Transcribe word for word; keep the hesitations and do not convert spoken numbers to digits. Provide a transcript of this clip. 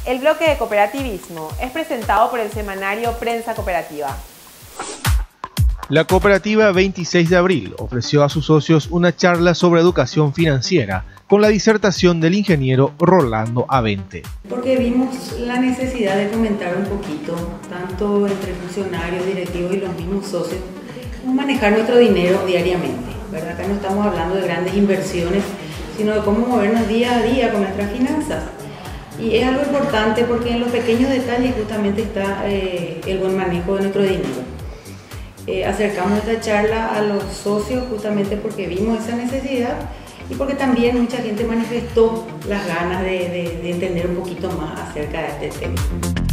El bloque de cooperativismo es presentado por el semanario Prensa Cooperativa. La cooperativa veintiséis de abril ofreció a sus socios una charla sobre educación financiera con la disertación del ingeniero Rolando Avente. Porque vimos la necesidad de comentar un poquito, tanto entre funcionarios, directivos y los mismos socios, cómo manejar nuestro dinero diariamente, ¿verdad? Acá no estamos hablando de grandes inversiones, sino de cómo movernos día a día con nuestras finanzas. Y es algo importante porque en los pequeños detalles justamente está eh, el buen manejo de nuestro dinero. Eh, acercamos esta charla a los socios justamente porque vimos esa necesidad y porque también mucha gente manifestó las ganas de, de, de entender un poquito más acerca de este tema.